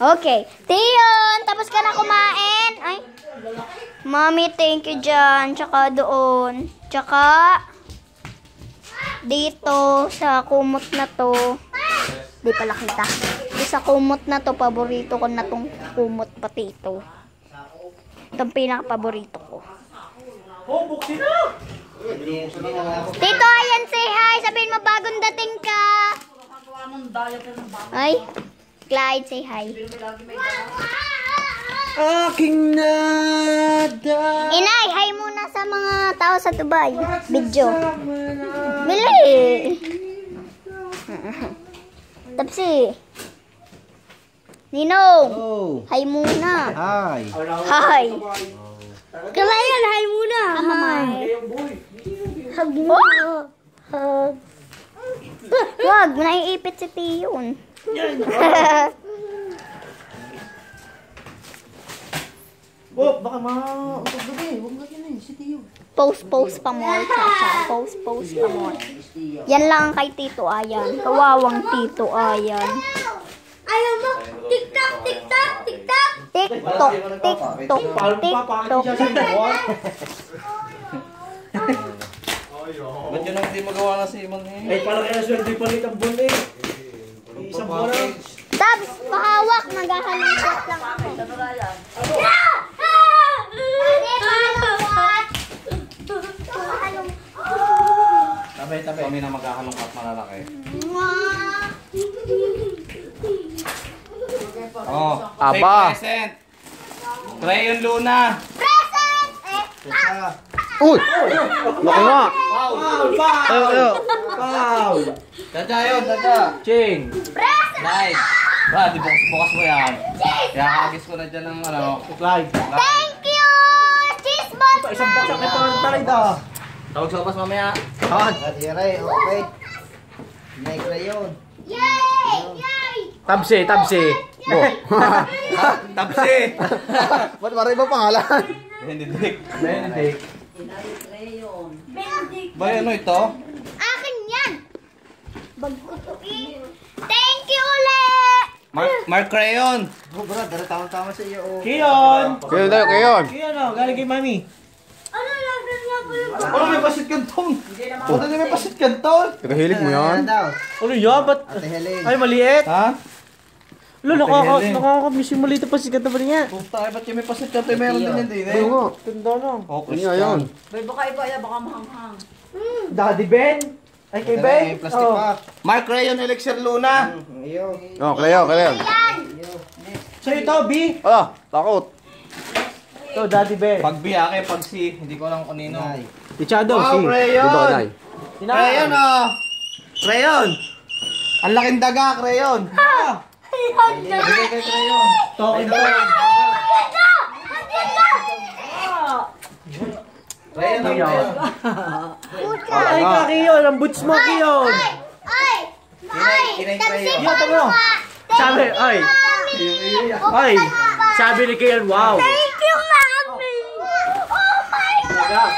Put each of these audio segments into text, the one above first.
Okay. Tion, tapos ka na kumain? Ay. Mommy, thank you dyan. Tsaka doon. Tsaka dito sa kumot na to. Di pala kita. Sa kumot na to, paborito ko na tong kumot pati ito. Itong pinaka-paborito ko. Oh, buksin na! Tito, ayan, say hi. Sabihin mo, bagong dating ka. Ay, Clyde, say hi. Aking nada. Inay, hi muna sa mga tao sa Dubai. Video. Mili. Tapsi. Ninong. Oh. Hi muna. Hi. Hi. Kalayan, hi muna. Hi. Hug mo. Hug. Wag, naiipit si Tion. Oh, baka ma-utog doon eh. Huwag na yun eh, si Tio. Post pa more, Chacha. Post pa more. Yan lang kay Tito Ayan. Kawawang Tito Ayan. Ayaw mo, TikTok, TikTok, TikTok. TikTok, TikTok, TikTok. Ba't yun ang hindi magawa na si Iman eh? Ay, parang kaya swerte palit ang buwan eh. Isang buwan lang. Tabs, pahawak. Naghahalingkot lang ako. Tabi kami na maghahalongkat malalaki. Oh, Aba. Present! Crayon Luna! Present! Uy! Laki nga! Wow! Ayo. Wow. Dada yun, dada! Ching. Live! Ba, di bukas mo yan. Kaya kagis ko na dyan ng ano. Clyde. Thank you! Cheese ball! Isang baksak ito ang talay daw. Tawag sa opas mamaya. Han. Okay. May crayon. Yay! Yay! Tabsi. Oh. Tapsi! Ba't parang iba pangalan? Benedict. Benedict. Ba, ano ito? Akin yan! Bag ko to eh. Thank you ulit! Mark Crayon! Oh, bro, tama sa iyo. Oh. Kiyon. Kayon tayo, kayon! Kiyon o, galing kay Mami. Ano lang nga po yung Oh, may pasit kantong! Puta na may pasit kantong! Kahilig mo yan? Ano yan? Ba't? Ate Helen. Ay, maliit. Ha? Lo, Helen. nakakamiss yung maliit na pasikat na ba niya? Puta, ay ba't yung may pasit kantong? Meron din yan din eh. Ayun nga. Tanda lang. Oh, Ano nga yun? Daddy Ben. Ay, kay Ben. Plastic Oh. pa. Mark Crayon Elixir Luna! Iyo. Oh, kayon. Sa'yo ito, B. Ah, takot. Ito, Daddy Ben. Pag B, ake, pag C. Hindi ko alam kung kanino. Ay. Ichado, Wow, si. Dito, Crayon! Nay. Crayon oh! Crayon! Ang laking daga, Crayon! Bigay kay crayon. Tokin Ben. Crayon ang Crayon. Crayon. Ay, ka, Kiyon. Ang boots mo, Kiyon. Ay! Ay! Kinay Tapsi crayon. Iyo, tama. Sabi, ay. Ay. Sabi ni Kiyon, wow. Thank you, Mami! Oh my God!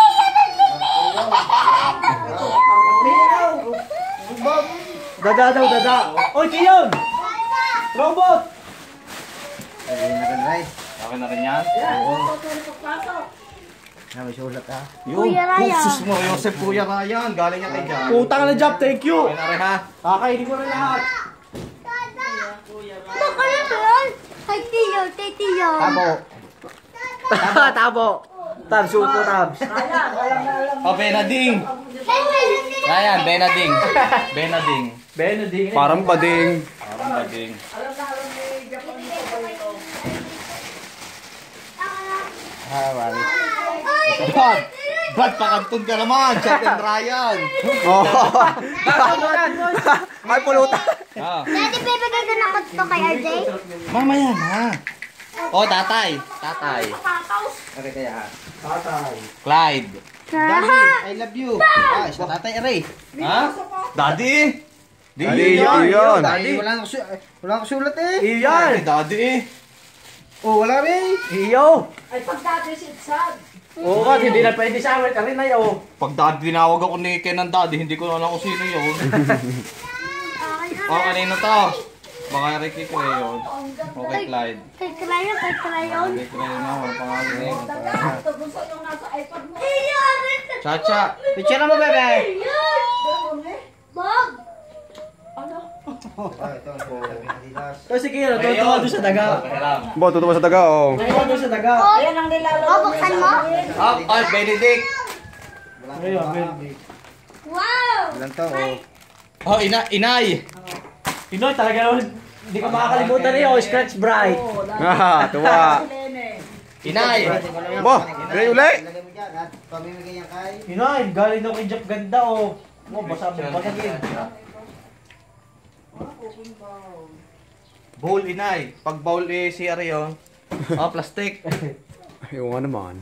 Dada. Oy, Kiyon. Robot. Ay, na rin, Ray. Okay na rin yan? May sulat ha. Yun. Kuya Ryan. Oh, sus mo, Joseph Kuya Ryan. Galing yan kay Jan. Putang na job, thank you. Okay na rin ha? Kakainin ko na lahat. Baka na yun? Kay Tiyo. Tabo. Tabs, upo, Tabs. Oh, Benading. Ryan, Benading. Benedict. Parang bading. Parang bading. Ah, wali. Brad, pakantun ka naman. Chat and Ryan. Oh. Ay, pulutan. Ah. Daddy, bibigay ko na ko to kay RJ. Mamaya na. Oh, tatay. Okay kaya ha. Clyde. Daddy, I love you. Ah, isa tatay Ray. Ha? Daddy? Daddy, yun. Daddy, wala akong sulat eh. Iyan. Daddy eh. Oh, wala Ray. Iyo. Oo ka, hindi na pwede sa amin. Karin na yun. Pag daddy tinawag ako ni Ken ng daddy, hindi ko na alam kung sino yun. Oh, kanino to? Baka Ricky Crayon. Okay, Clyde. Kay Crayon, kay Crayon. Ricky Crayon na, wala pangalan eh. Iyan! Chacha. Picture mo, bebe. Bob! Kasi kaya, tutuwa doon sa daga. Bo, tutuwa sa daga, oh. Tutuwa doon sa daga. Oh, buksan mo? Ay, Benedict. Ayun, Benedict. Wow! Ilan to, oh. Oh, inay. Pinoy, talaga naman, hindi ka makakalimutan niyo, Scratch Bright. Ah, tuwa. Inay. Bo, gray uli. Lagay mo dyan at pamimigay yan kay... Pinoy, galing daw kay Jeff Ganda, oh. Oh, basagin. Bowl, inay. Pag bowl eh, si Arion. Oh, plastic. Yung nga naman.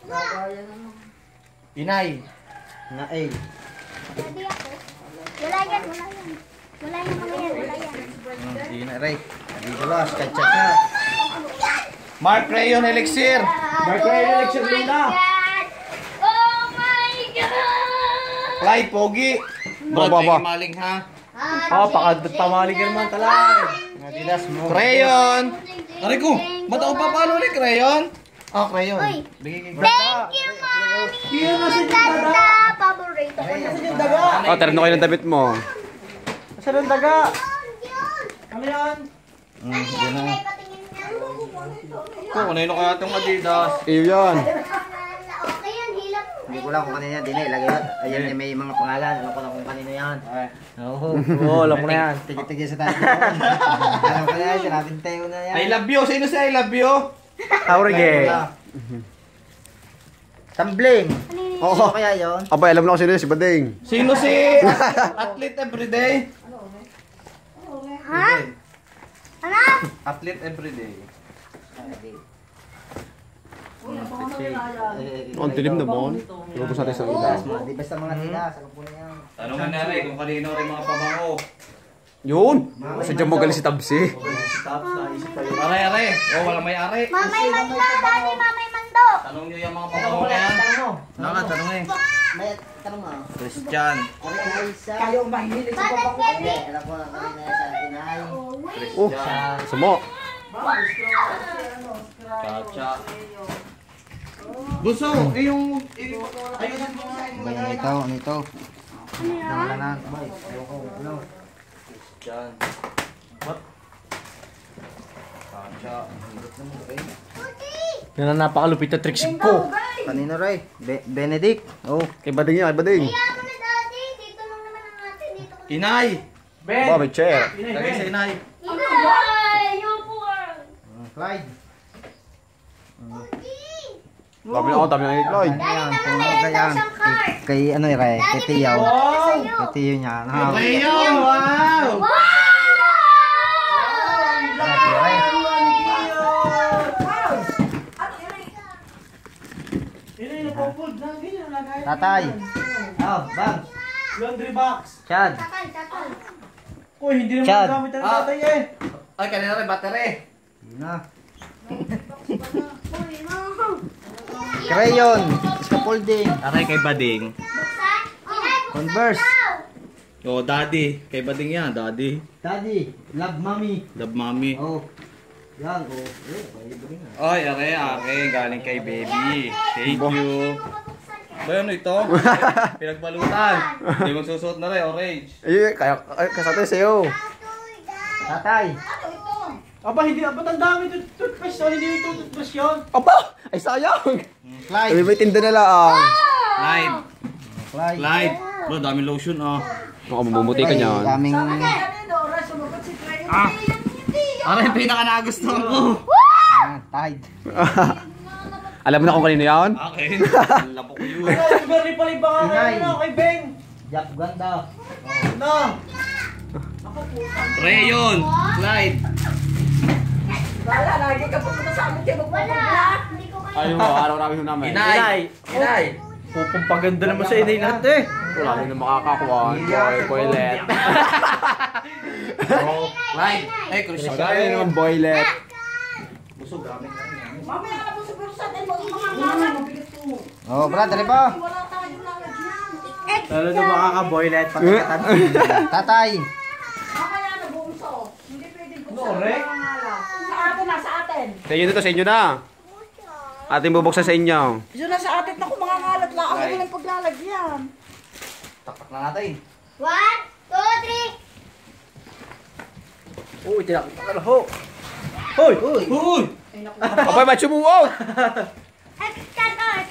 Inay. Na A. Hindi ako. Wala yan, wala yan. Wala yan, mga yan, wala yan. Sige na, Ray. Dito ba, sketch na. Mark Crayon Elixir. Mark Crayon Elixir Luna. Oh my God! Clyde Pogi. Brad, Ba. may maling ha. Oh, pamalig ka naman talay. Adidas mo. Crayon. Aray ko, matao pa paano ulit Crayon? Oh, Crayon. Uy. Bigay kay Thank you, Mommy! Kaya nasa yung daga. Ganda! Paborito ko. Nasa yung daga. Oh, terno kayo ng damit mo. Nasa yung daga. Ano yan? Yun na. Patingin niya. Ko, kanino kaya itong Adidas? Iyo yan. Okay yan, hilap. Hindi ko lang kung kanino yan. Di na, ilagay yan. Ayan, eh, may mga pangalan. Alam ko lang kung kanino yan. Oo. Oo, alam ko na yan. Tigil-tigil sa tayo. Alam ko na yan. Sinabing tayo na yan. I love you. Sino si I love you? Aurige. Tumbling. Oo. Sino kaya yun? Aba, alam na ko sino yun, si Bading. Sino si Athlete Everyday? Ha? Ano? Athlete Everyday. Ang dilim naman. Lubos natin sa ilaw. Di basta mga tigas. Alam ko na yan. Tanungan na rin kung kanino rin mga pabango. Yun! Sadyang magaling si Tabsi. Aray, aray. Oh, walang may ari. Mamay mando, Daddy, mamay mando. Tanong nyo yung mga pabango na yan. Naka, tanongin. May tanong mo. Christian. Kayo mahilig sa papakulit. Alam ko na kanina sa inay. Oh, sumo. Chacha. Buso, eh yung... Ayun mo nga. Ano ito? Ano ito? Wala na. Ayoko. Ano? Christian. What? Chacha. Yan ang napakalupit na tricks ko. Kanino, Ray? Benedict. Oh. Kay Bading yan, kay Bading. Kaya mo na, Daddy. Dito lang naman ang atin. Dito ko. Inay! Ben! Ba, may chair. Lagay sa inay. Inay! Yung puwar. Clyde. Dami na ako, dami na ni Lloyd. Daddy, Ayan, naman kung meron kaya. daw siyang card. Kay ano, Ray? Kay Tiyaw. Wow! Kay Tiyaw niya. Crayon! Wow! Wow! Yun yung napofold na, ganyan lagay. Tatay. Oh, bang. Laundry box. Chad. Tatay, tatay. Uy, hindi naman Chad. gamit ang tatay eh. Ay, kanina rin battery. Yun na. Uy, no. Crayon. Scaffolding. Aray kay Bading. Buksan. Inay, buksan Converse. daw. Oh, daddy. Kay Bading yan, daddy. Daddy. Love mommy. Love mommy. Oh. Yan. Oh. Eh, Ay, aray, aray. Galing kay baby. Thank you. Ba, ano ito? Pinagbalutan. Hindi mo susuot na rin, orange. Eh, kaya, kasatay sa'yo. Tatay. Aba, hindi, ba't ang dami toothpaste o hindi yung toothpaste yun? Aba! Ay, sayang! Clyde. Ay, may tinda na lang. Clyde. Clyde. Clyde. Ba, dami lotion, oh. Baka mamumuti ka niyan. Daming... Aray, pinaka nagustuhan ko. Tide. Alam mo na kung kanino yan? Akin. Lapok ko yun. Ay, very pala yung baka Inay. ano, kay Ben. Jack ganda. No. Crayon. Clyde. Wala. Hindi ko kayo. Ayun mo, araw namin namin. Inay. Inay. Pupumpaganda naman sa inay lahat eh. Wala rin na makakakuha. Boylet. Clyde. Ay, Christian. Wala rin naman boylet. Busog gamit na rin. Oh, brad, dali pa. Lalo na makaka-boylet pagkakatan. Tatay. Correct. Sa atin na, sa atin. Sa inyo dito, sa inyo na. Ating bubuksan sa inyo. Yun na sa atin. Naku, mga ngalat lang. Ako walang paglalagyan. Takpak na natin. 1, 2, 3. Uy, tinakita ka na ho. Hoy! Hoy! Abay, macho mo, wow! Extend.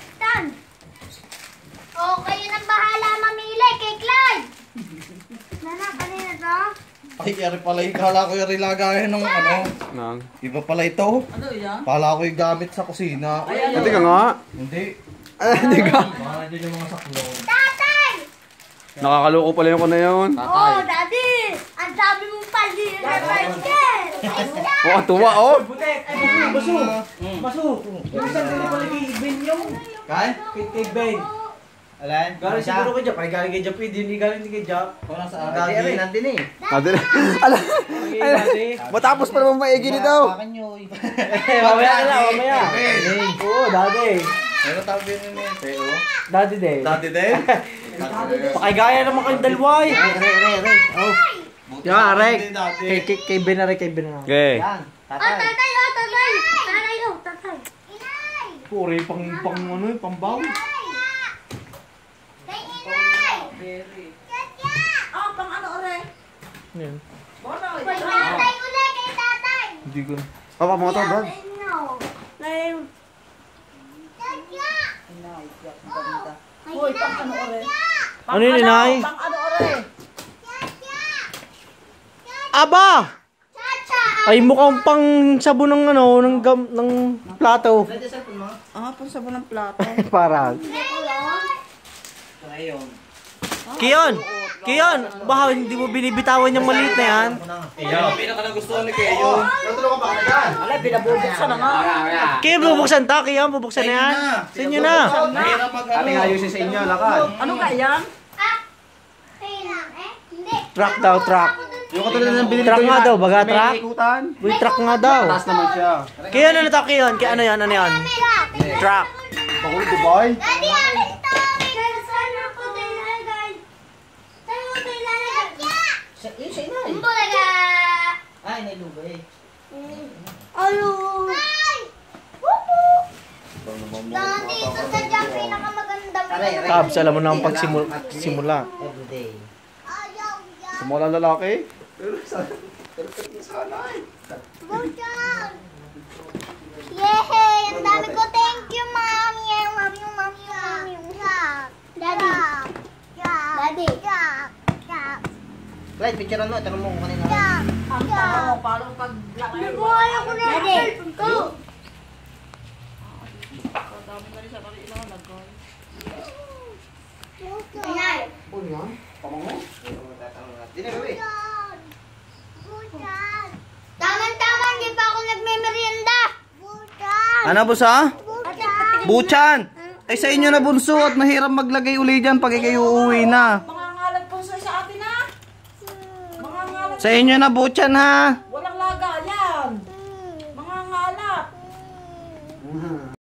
Oh, kayo nang bahala mamili kay Clyde. Nana, kanina to? Ay, yari pala yung kala ko yung rilagayan ng ano. Nang. Iba pala ito. Ano yan? Kala ko yung gamit sa kusina. Hindi ka nga. Hindi. Hindi ka. Mga dyan yung mga saklo. Tatay! Nakakaloko pala yung na yun. Oh, Daddy! Ang sabi mo pali na Michael! Oh, tuwa, oh. Butek! Ay, baso! Baso! Yung isang dili pala kay Ben yung. Kay? Kay Ben. Alan? Galing siguro kay Jap. Ay, galing kay Jap. Hindi galing kay Jap. Wala sa Dati rin, nandun eh. Natin. Alam. Matapos pa naman maigi nito. Akin nyo. Mamaya na lang, mamaya. Oo, dati. Ano tawag yun yun eh? Teo? Dati din. Dati din? Pakigaya naman kayong dalaway. Aray. Oh. Yan, Arek. Hindi dati. Kay Ben na rin, kay Ben na. Okay. Yan. Oh, Tatay. tatay! Oh, tatay! Tatay, oh, tatay! Inay! Puri, pang ano yun, pambaw. Kay Inay! Katya! Ah, pang ano, ore? Yan. Kay tatay ulit! Kay tatay! Hindi ko. Papa mo to, Brad. No. Katya! Hoy, pang ano, ore? Ano yun, inay? Pang ano, ore? Katya! Aba! Chacha! Ay, mukhang pang sabon ng ano, ng plato. Ah, pang sabon ng plato. Parang. Kiyon! Kiyon! Baka hindi mo binibitawan yung maliit na yan? Iyo, pinaka nagustuhan ni Keyo. Alay, pinabubuksan na nga. Kiyon, bubuksan ta. Kiyon, bubuksan na yan. Sa inyo na. Mahirap mag Ating ayusin sa inyo, lakad. Ano nga yan? Kayo lang, eh? Hindi. Truck daw, truck. Yung katulad ng binili Truck nga daw, baga May truck. ikutan. Uy, truck nga daw. Taas naman siya. Kiyon, ano to, Kiyon? Kaya ano yan, ano yan? Truck. Pakul, Dubai. Daddy, akin to! Saan ako nilalagay? Saan mo ito ilalagay? Sa inay. Bulaga! Ay, nailuba eh. Ayun! Ay! Daddy, ito sa dyan pinakamaganda mo. Aray. Tabs, alam mo na ang pagsimula. Everyday. Ayaw, Sa mga lalaki. Bujan! Yay! Ang dami ko. Thank you, Mom! Yeah, love you, Mom. Daddy. Daddy. Clyde, picturean mo. Tanong mo kung kanina. Ang tama mo, paano paglaki? Nabuhay ako na. Daddy. Go! Inay. Dini, bebe. Tama, hindi pa ako nagme-merienda. Ano busa? Buchan! Ay sa inyo na bunso at mahirap maglagay uli dyan pag kayo uuwi na. Mga ngalat po sa atin, ha? Mga ngalat. Sa inyo na Buchan ha.